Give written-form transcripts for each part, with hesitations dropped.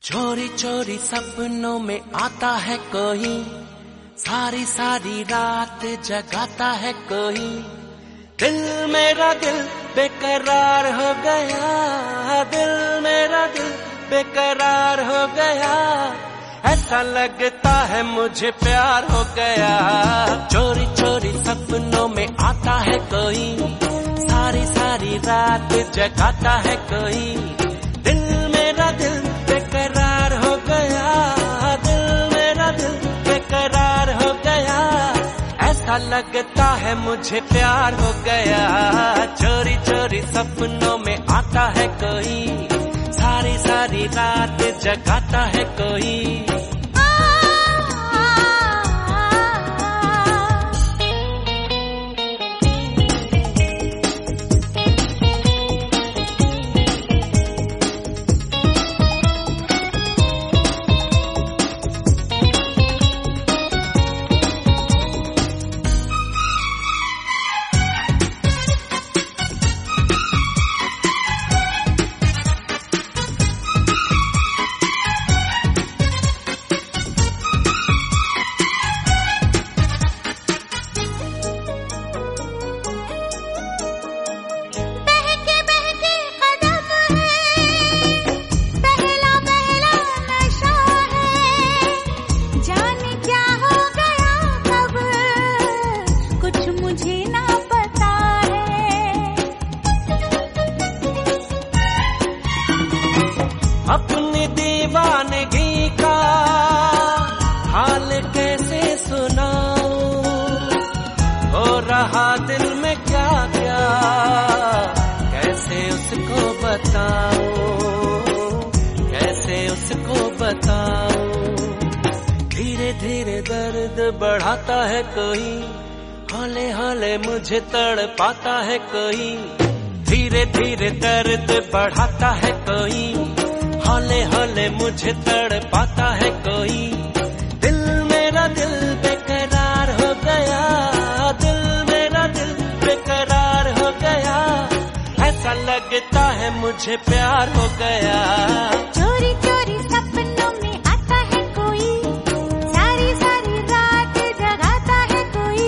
चोरी चोरी सपनों में आता है कोई, सारी सारी रात जगाता है कोई। दिल मेरा दिल बेकरार हो गया, दिल मेरा दिल बेकरार हो गया। ऐसा लगता है मुझे प्यार हो गया। चोरी चोरी सपनों में आता है कोई, सारी सारी रात जगाता है कोई। दिल मेरा दिल बेकरार हो गया, दिल मेरा दिल बेकरार हो गया। ऐसा लगता है मुझे प्यार हो गया। चोरी चोरी सपनों में आता है कोई, सारी सारी रात जगाता है कोई। अपनी दीवानगी का हाल कैसे सुनाऊं, हो रहा दिल में क्या क्या, कैसे उसको बताऊं, कैसे उसको बताऊं। धीरे धीरे दर्द बढ़ाता है कोई, हौले हौले मुझे तड़पाता है कोई। धीरे धीरे दर्द बढ़ाता है कोई, हौले हौले मुझे तड़पाता है कोई। दिल मेरा दिल बेकरार हो गया, दिल मेरा दिल बेकरार हो गया। ऐसा लगता है मुझे प्यार हो गया। चोरी चोरी सपनों में आता है कोई, सारी सारी रात जगाता है कोई।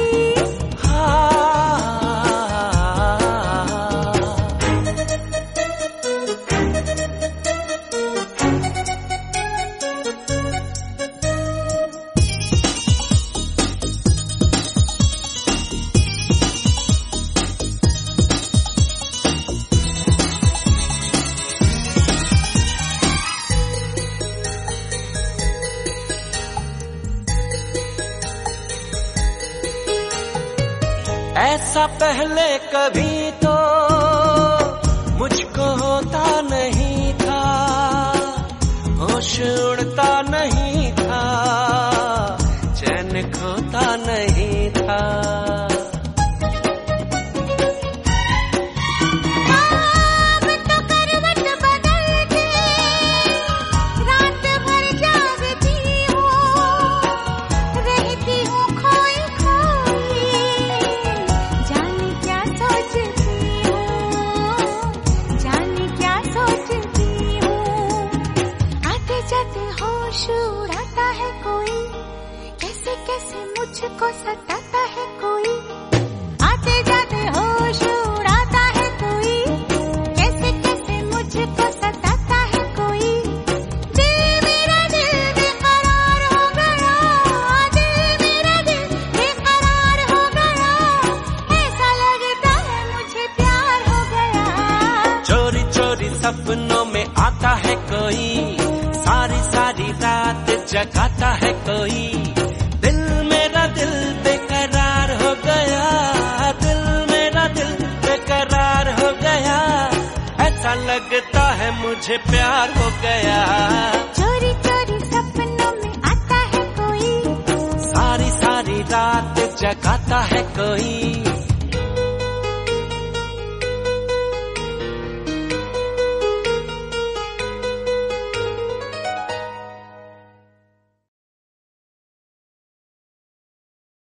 ऐसा पहले कभी तो मुझको होता नहीं था, होश उड़ता नहीं था, चैन खोता नहीं था। उड़ाता है कोई, कैसे कैसे मुझको सताता है कोई। आते जाते होश उड़ाता है कोई, कैसे कैसे मुझको सताता है कोई। दिल मेरा दिल बेकरार हो गया, दिल मेरा दिल बेकरार हो गया। ऐसा लगता है मुझे प्यार हो गया। चोरी चोरी सपनों में आता है कोई, सारी सारी रात जगाता है कोई। दिल मेरा दिल बेकरार हो गया, दिल मेरा दिल बेकरार हो गया। ऐसा लगता है मुझे प्यार हो गया। चोरी चोरी सपनों में आता है कोई, सारी सारी रात जगाता है कोई।